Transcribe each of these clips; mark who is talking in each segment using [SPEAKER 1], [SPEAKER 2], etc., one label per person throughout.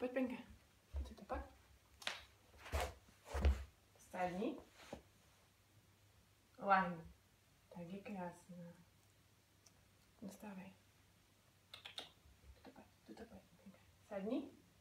[SPEAKER 1] poď, Penka. Poď. Sadni. Lahni. Tak je krásna. Dostávaj. Tuto poď, Penka. Sadni.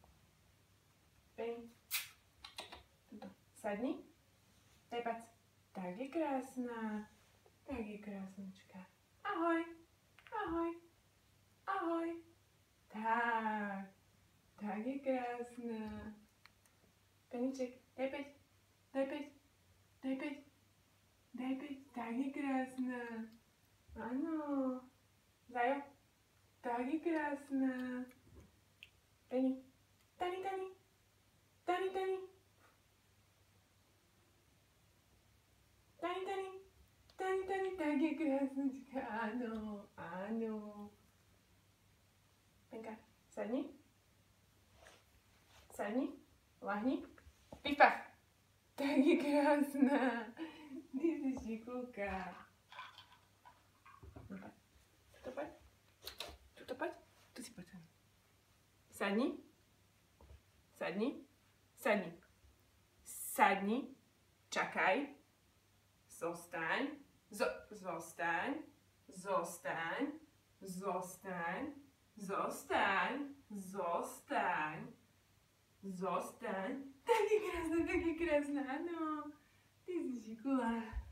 [SPEAKER 1] Pen. Tuto. Sadni. Daj pac. Tak je krásna. Tak je krásnočka. Ahoj. Ahoj. Ahoj. Tak. Tak je krásna. Peniček, daj päť. Daj päť. Daj päť. Daj päť. Tak je krásna. Áno. Zajo. Tak je krásna. Tani. Tani, Tani. Tani, Tani. Tani, Tani. Tani, Tani. Tak je krásnočka. Áno. Áno. Penka, sadni. Sadni. Lahni. Pifach. Tak je krásna. Ty si šikulka. Tuto poď. Tuto poď. Tu si poď. Sadni. Sadni. Sadni. Sadni. Čakaj. Zostaň. Zostaň. Zostaň. Zostaň. Zostaň. Zostaň. Zostaň. Tak je krásna, áno. Ty si šikula.